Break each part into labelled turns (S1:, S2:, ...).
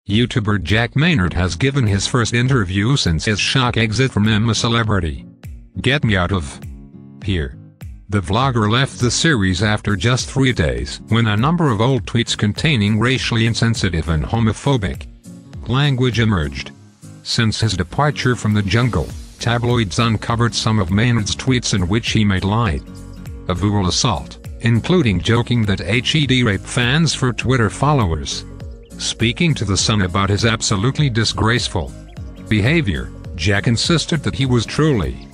S1: YouTuber Jack Maynard has given his first interview since his shock exit from I'm a Celebrity. Get me out of here. The vlogger left the series after just 3 days when a number of old tweets containing racially insensitive and homophobic language emerged. Since his departure from the jungle, tabloids uncovered some of Maynard's tweets in which he made light of verbal assault, including joking that he'd rape fans for Twitter followers. Speaking to The Sun about his absolutely disgraceful behavior, Jack insisted that he was truly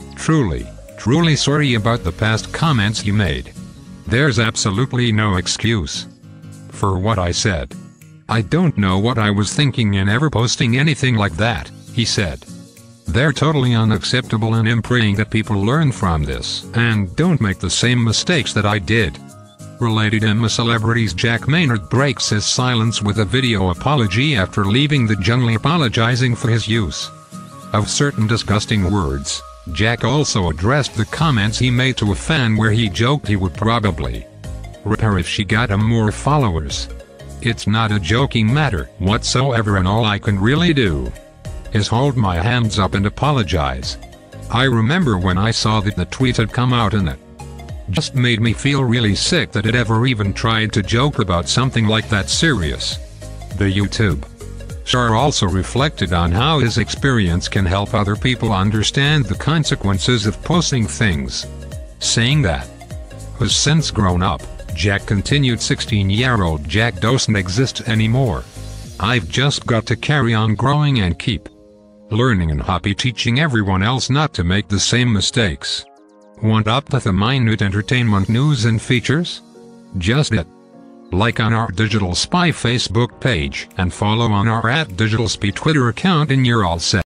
S1: sorry about the past comments he made. There's absolutely no excuse for what I said. I don't know what I was thinking in ever posting anything like that, he said. They're totally unacceptable, and I'm praying that people learn from this and don't make the same mistakes that I did. Related I'm a Celebrity's Jack Maynard breaks his silence with a video apology after leaving the jungle, apologizing for his use of certain disgusting words. Jack also addressed the comments he made to a fan where he joked he would probably rape her if she got him more followers. It's not a joking matter whatsoever, and all I can really do is hold my hands up and apologize. I remember when I saw that the tweet had come out, and it just made me feel really sick that it ever even tried to joke about something like that serious. The YouTube star also reflected on how his experience can help other people understand the consequences of posting things, saying that has since grown up. Jack continued, 16-year-old Jack doesn't exist anymore. I've just got to carry on growing and keep learning, and happy teaching everyone else not to make the same mistakes. Want up with the minute entertainment news and features? Just hit like on our Digital Spy Facebook page and follow on our @DigitalSpy Twitter account, and you're all set.